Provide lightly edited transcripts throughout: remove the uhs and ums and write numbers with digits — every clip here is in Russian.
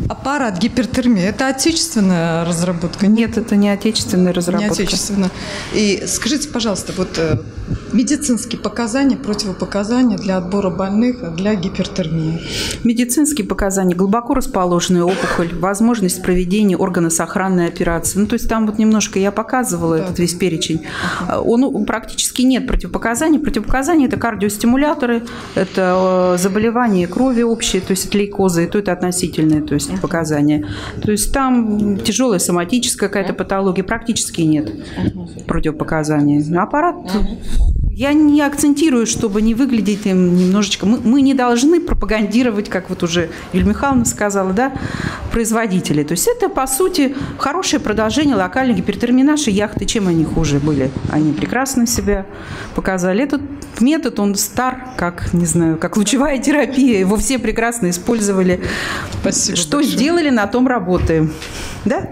Аппарат гипертермии – это отечественная разработка? Нет, это не отечественная разработка. Не отечественная. И скажите, пожалуйста, вот медицинские показания, противопоказания для отбора больных для гипертермии? Медицинские показания: глубоко расположенная опухоль, возможность проведения органосохранной операции. Ну, то есть там вот немножко я показывала этот весь перечень. Он практически нет противопоказаний. Противопоказания – это кардиостимуляторы, это заболевания крови общие, то есть это лейкозы, и то это относительные, то есть показания. То есть там тяжелая соматическая какая-то патология, практически нет противопоказаний. Аппарат я не акцентирую, чтобы не выглядеть им немножечко. Мы не должны пропагандировать, как вот уже Юлия Михайловна сказала, да, производителей. То есть это, по сути, хорошее продолжение локальной гипертермии. Наши яхты, чем они хуже были? Они прекрасно себя показали. Этот метод, он стар, как, не знаю, как лучевая терапия. Его все прекрасно использовали. Спасибо Что большое. сделали, на том работаем. Да?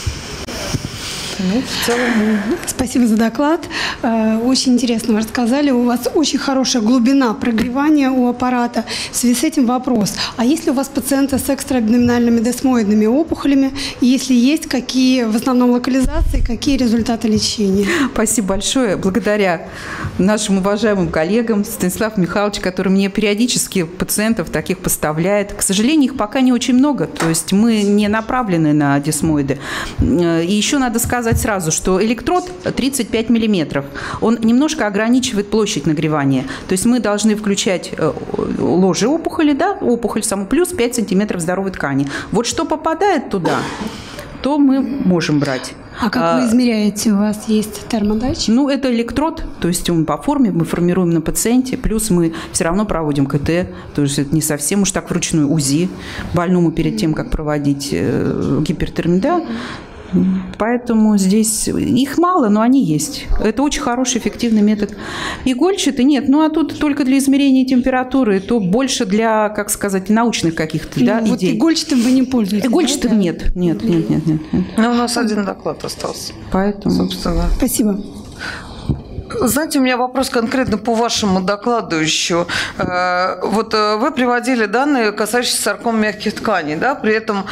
Ну, в целом... Спасибо за доклад. Очень интересно вы рассказали. У вас очень хорошая глубина прогревания у аппарата. В связи с этим вопрос. А есть ли у вас пациенты с экстраабдоминальными десмоидными опухолями? И если есть, какие в основном локализации, какие результаты лечения? Спасибо большое. Благодаря нашим уважаемым коллегам, Станиславу Михайловичу, который мне периодически пациентов таких поставляет. К сожалению, их пока не очень много. То есть мы не направлены на десмоиды. И еще надо сказать сразу, что электрод 35 миллиметров. Он немножко ограничивает площадь нагревания. То есть мы должны включать ложе опухоли, да, опухоль саму, плюс 5 сантиметров здоровой ткани. Вот что попадает туда, то мы можем брать. А как вы измеряете? У вас есть термодатчик? Ну, это электрод, то есть он по форме, мы формируем на пациенте, плюс мы все равно проводим КТ, то есть это не совсем уж так вручную, УЗИ больному перед тем, как проводить гипертермию, да. Поэтому здесь их мало, но они есть. Это очень хороший, эффективный метод. Игольчатый нет. Ну, а тут только для измерения температуры, то больше для, как сказать, научных каких-то, да, вот идей. игольчатым вы не пользуетесь? Игольчатым да? нет. Ну, у нас один доклад остался. Поэтому... Собственно. Спасибо. Знаете, у меня вопрос конкретно по вашему докладу еще. Вот вы приводили данные, касающиеся сарком мягких тканей, да? При этом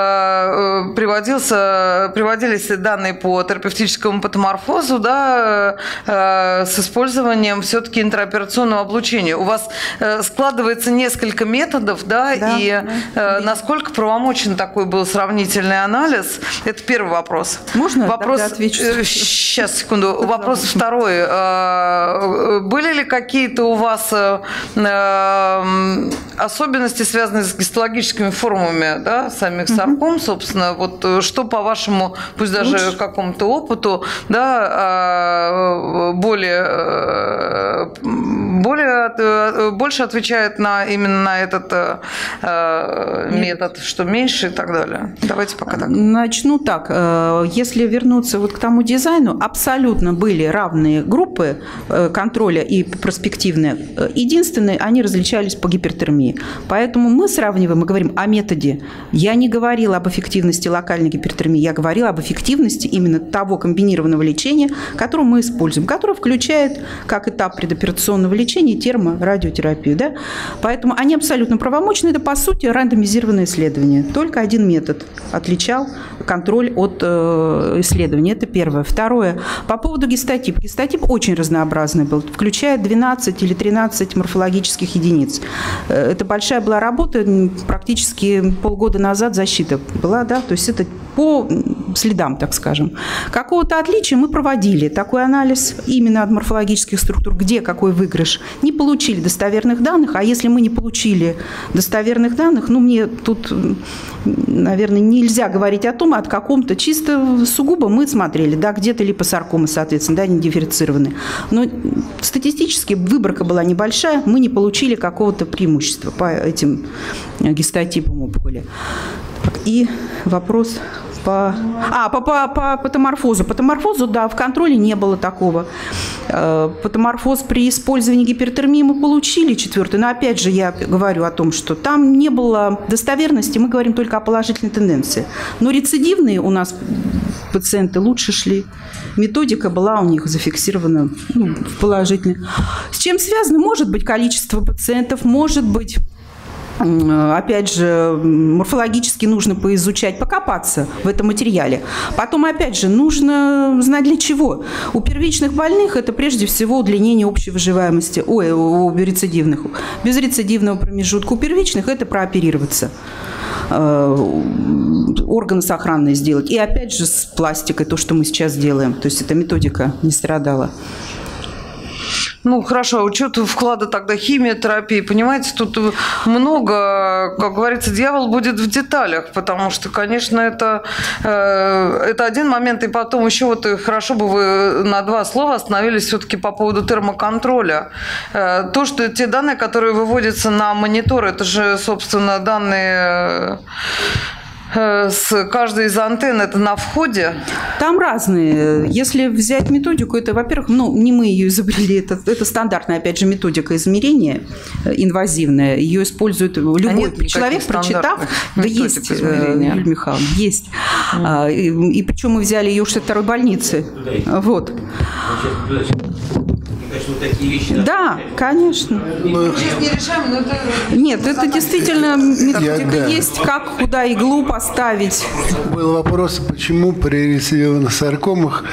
приводились данные по терапевтическому патоморфозу, да, с использованием все-таки интраоперационного облучения. У вас складывается несколько методов, да, и насколько правомочен такой был сравнительный анализ? Это первый вопрос. Можно вопрос, тогда отвечу? Сейчас, секунду. Вопрос второй. Были ли какие-то у вас особенности, связанные с гистологическими формами, да, самих сарком, собственно, вот что по вашему, пусть даже какому-то опыту, да, больше отвечает именно на этот метод, что меньше и так далее? Давайте пока так. Начну так. Если вернуться вот к тому дизайну, абсолютно были равные группы контроля и проспективные. Единственное, они различались по гипертhermии. Поэтому мы сравниваем, мы говорим о методе. Я не говорила об эффективности локальной гипертherмии, я говорила об эффективности именно того комбинированного лечения, которое мы используем, которое включает как этап предоперационного лечения терморадиотерапию. Да? Поэтому они абсолютно правомочны. Это, по сути, рандомизированное исследование. Только один метод отличал контроль от исследования. Это первое. Второе. По поводу гистотипа. Гистотип очень разнообразный был, включая 12 или 13 морфологических единиц. Это большая была работа, практически полгода назад защита была, да, то есть это по следам, так скажем. Какого-то отличия мы проводили такой анализ именно от морфологических структур, где какой выигрыш. Не получили достоверных данных, а если мы не получили достоверных данных, ну, мне тут, наверное, нельзя говорить о том, от каком-то чисто сугубо мы смотрели, да, где-то липосаркомы, соответственно, да, не дифференцированы. Но статистически выборка была небольшая, мы не получили какого-то преимущества по этим гистотипам опухоли. И вопрос по патоморфозу. Патоморфозу, да, в контроле не было такого. Патоморфоз при использовании гипертермии мы получили 4-й, но опять же я говорю о том, что там не было достоверности, мы говорим только о положительной тенденции. Но рецидивные у нас пациенты лучше шли. Методика была у них зафиксирована в положительной. С чем связано? Может быть количество пациентов, может быть Опять же, морфологически нужно поизучать, покопаться в этом материале. Потом, опять же, нужно знать для чего. У первичных больных это прежде всего удлинение общей выживаемости, у рецидивных. Без рецидивного промежутка. У первичных это прооперироваться. Органы сохранные сделать. И опять же с пластикой, то, что мы сейчас делаем. То есть эта методика не страдала. Ну, хорошо, учет вклада тогда химиотерапии, понимаете, тут много, как говорится, дьявол будет в деталях, потому что, конечно, это один момент, и потом еще вот хорошо бы вы на 2 слова остановились все-таки по поводу термоконтроля. То, что те данные, которые выводятся на монитор, это же, собственно, данные... С каждой из антенн это на входе? Там разные. Если взять методику, это, во-первых, не мы ее изобрели, это стандартная, опять же, методика измерения инвазивная. Ее использует любой человек, прочитав. Да есть, Юлия Михайловна, есть. И причем мы взяли ее у 62-й больницы. Вот. Да, конечно. Нет, это действительно методика есть, как, куда иглу поставить. Был вопрос, почему при рецидивных саркомах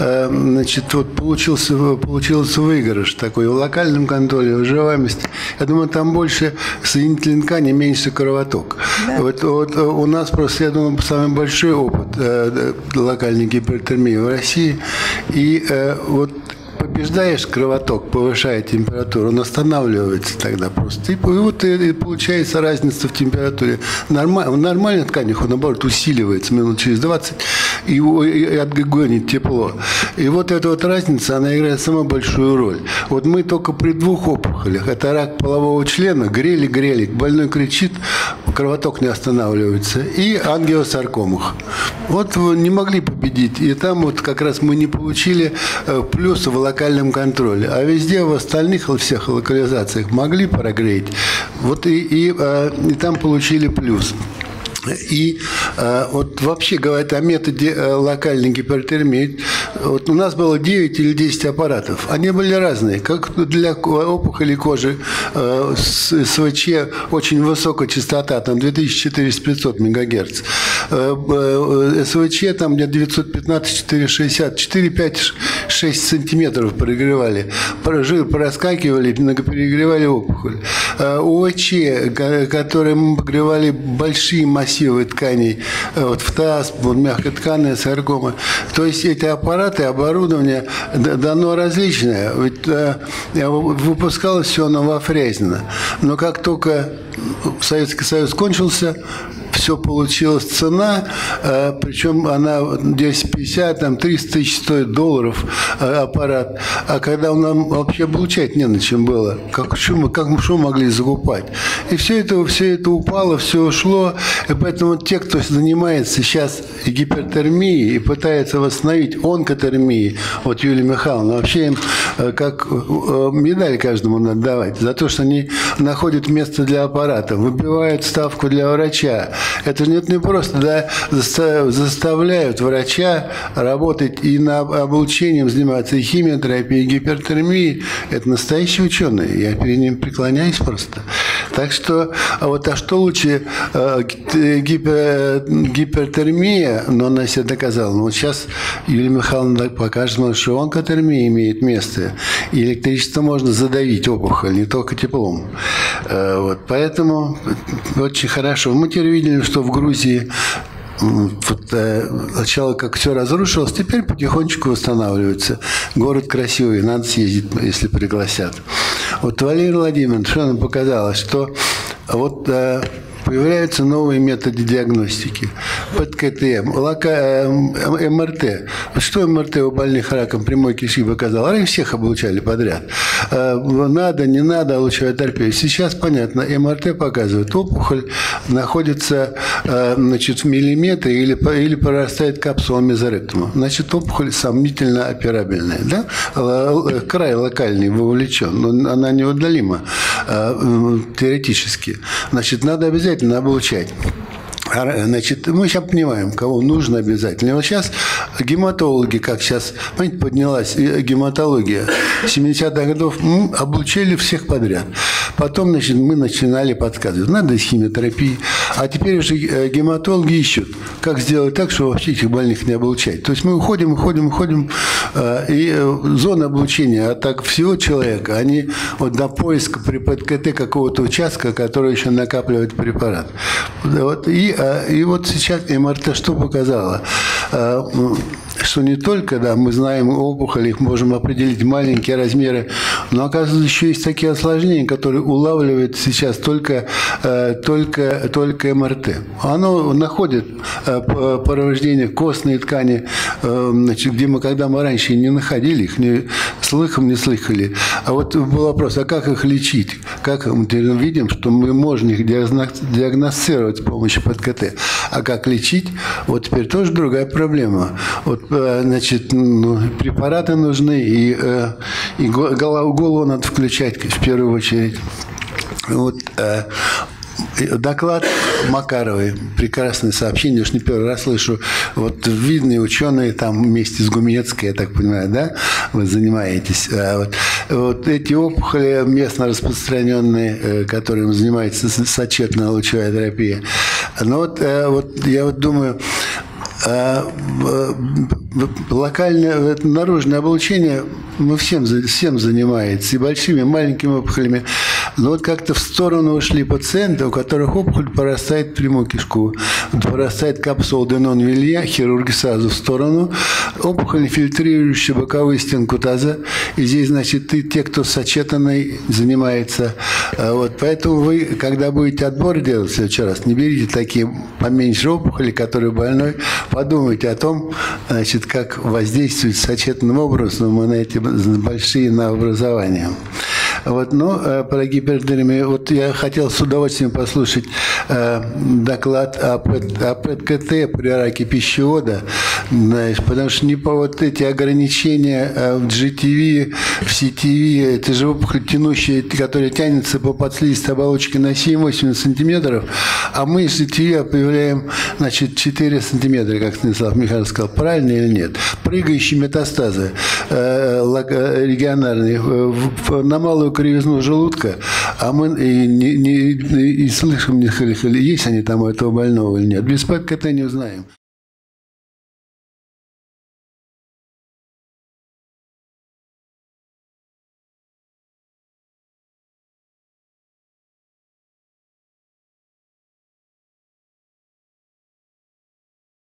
получился выигрыш такой в локальном контроле, выживаемости. Я думаю, там больше соединительной ткани, меньше кровоток. Да. Вот у нас просто, я думаю, самый большой опыт локальной гипертермии в России. И побеждаешь кровоток, повышая температуру, он останавливается тогда просто. И получается разница в температуре. В нормальных тканях он, наоборот, усиливается минут через 20 и отгонит тепло. И вот эта вот разница, она играет самую большую роль. Вот мы только при 2 опухолях, это рак полового члена, грели, больной кричит, кровоток не останавливается, и ангиосаркомах. Вот не могли победить. И там вот как раз мы не получили плюса в локальном контроле. А везде в остальных всех локализациях могли прогреть. Вот и там получили плюс. И вот вообще говорят о методе локальной гипертермии. Вот у нас было 9 или 10 аппаратов. Они были разные. Как для опухоли кожи СВЧ очень высокая частота, там 2400-500 МГц. СВЧ там где 915-460, 4-5-6 сантиметров прогревали. Жир проскакивали, многоперегревали опухоль. УВЧ, которые мы прогревали большие массивы тканей, вот в таз, мягкотканная саркома. То есть эти аппараты, оборудование дано различное. Ведь выпускалось все новофрязно. Но как только Советский Союз кончился, все получилась цена, причем она 250, там 300 тысяч стоит долларов аппарат. А когда нам вообще облучать не на чем было, что могли закупать? И все это упало, все ушло. И поэтому те, кто занимается сейчас гипертермией и пытается восстановить онкотермией, вот Юлия Михайловна, вообще им как медаль каждому надо давать за то, что они находят место для аппарата, выбивают ставку для врача. Это не просто заставляют врача работать и на облучением заниматься, и химиотерапией, и гипертермией. Это настоящие ученые. Я перед ним преклоняюсь просто. Так что, что лучше гипертермия, но она себя доказала. Но вот сейчас Юлия Михайловна покажет, что онкотермия имеет место. И электричество можно задавить опухоль, не только теплом. Поэтому очень хорошо. Мы теперь видели, что в Грузии сначала как все разрушилось, теперь потихонечку восстанавливается. Город красивый, надо съездить, если пригласят. Вот Валерий Владимирович, что нам показалось, что появляются новые методы диагностики. ПЭТ-КТ, МРТ. Вот что МРТ у больных раком прямой кишки показал? Раньше всех облучали подряд. Надо, не надо, лучеотерапия. Сейчас понятно. МРТ показывает, опухоль находится в миллиметре или прорастает капсула мезоректума. Значит, опухоль сомнительно операбельная. Да? Край локальный вовлечен, но она неудалима теоретически. Значит, надо обязательно облучать. Значит, мы сейчас понимаем, кого нужно обязательно. Вот сейчас гематологи, как сейчас, понимаете, поднялась гематология. В 70-х годов облучили всех подряд. Потом, значит, мы начинали подсказывать, надо химиотерапии. А теперь уже гематологи ищут, как сделать так, чтобы вообще этих больных не облучать. То есть мы уходим, и зона облучения, а так всего человека, они вот на поиск при ПЭТ-КТ какого-то участка, который еще накапливает препарат. Вот, и вот сейчас МРТ что показало? Что не только, да, мы знаем опухоли, их можем определить маленькие размеры, но, оказывается, еще есть такие осложнения, которые улавливает сейчас только МРТ. Оно находит повреждения костной ткани, значит, когда мы раньше не находили их, не слыхали. А вот был вопрос, а как их лечить? Как мы видим, что мы можем их диагностировать с помощью ПЭТ-КТ. А как лечить? Вот теперь тоже другая проблема. Вот, значит, препараты нужны, и голову надо включать в первую очередь. Вот, доклад Макаровой, прекрасное сообщение, уж не первый раз слышу. Вот видные ученые там вместе с Гумецкой, я так понимаю, да, вы занимаетесь. Вот эти опухоли местно распространенные, которыми занимается сочетанная лучевая терапия. Но вот я вот думаю, локальное наружное облучение всем занимается, и большими, и маленькими опухолями. Но вот как-то в сторону ушли пациенты, у которых опухоль порастает в прямую кишку, порастает капсула Денон-Вилье, хирурги сразу в сторону, опухоль, фильтрирующая боковую стенку таза, и здесь, значит, и те, кто сочетанной занимается. Вот, поэтому вы, когда будете отбор делать в следующий раз, не берите такие поменьше опухоли, которые больной, подумайте о том, значит, как воздействовать сочетанным образом на эти большие новообразования. Вот, но про гипертермию, вот я хотел с удовольствием послушать доклад о ПЭТ-КТ при раке пищевода, знаешь, потому что не по вот эти ограничения в GTV, в CTV, это же опухоль тянущая, которая тянется по подслизистой оболочке на 7-8 сантиметров, а мы из GTV появляем, значит, 4 сантиметра, как Станислав Михайлович сказал, правильно или нет? Прыгающие метастазы регионарные на малую кривизну желудка, а мы и слышим, есть они там у этого больного или нет. Без ПЭТ-КТ не узнаем.